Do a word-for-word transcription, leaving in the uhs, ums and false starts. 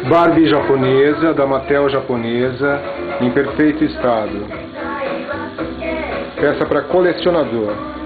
Barbie japonesa, da Mattel japonesa, em perfeito estado. Peça para colecionador.